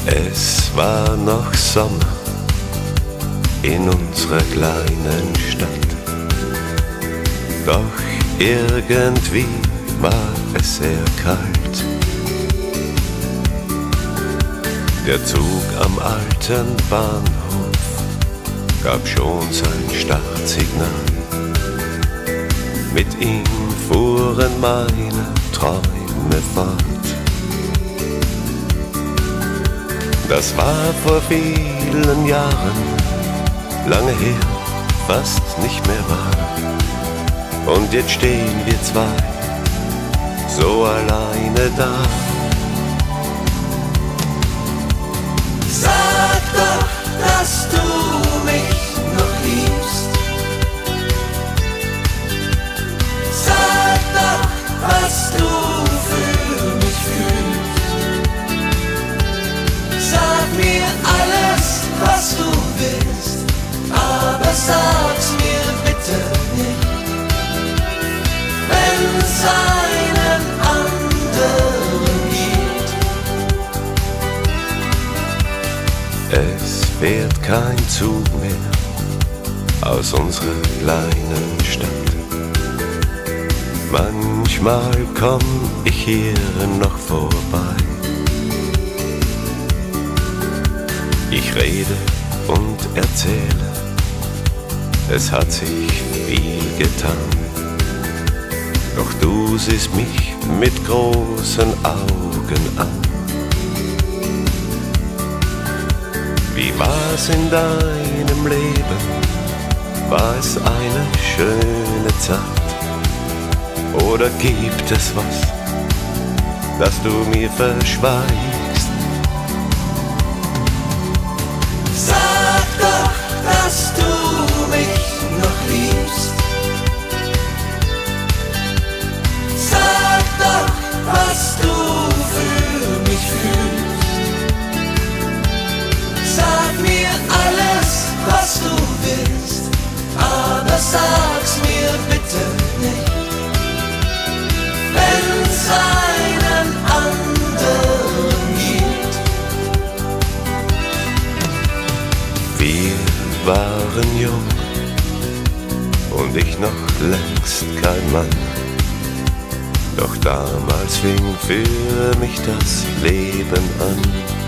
Es war noch Sommer in unserer kleinen Stadt, doch irgendwie war es sehr kalt. Der Zug am alten Bahnhof gab schon sein Startsignal. Mit ihm fuhren meine Träume fort. Das war vor vielen Jahren, lange her, fast nicht mehr wahr. Und jetzt stehen wir zwei, so alleine da. Sag doch, dass du mich noch liebst. Sag doch, was du für mich fühlst. Sag mir alles, was du willst, aber sag's mir bitte nicht, wenn's einen anderen gibt. Es fährt kein Zug mehr aus unserer kleinen Stadt. Manchmal komm ich hier noch vorbei. Ich rede und erzähle, es hat sich viel getan. Doch du siehst mich mit großen Augen an. Wie war's in deinem Leben? War es eine schöne Zeit? Oder gibt es was, das du mir verschweigst? Sag doch, dass du mich noch liebst. Sag doch, was du für mich fühlst. Sag mir alles, was du willst, aber sag's mir bitte nicht, wenn's einen anderen gibt. Wir waren jung und ich noch längst kein Mann. Doch damals fing für mich das Leben an.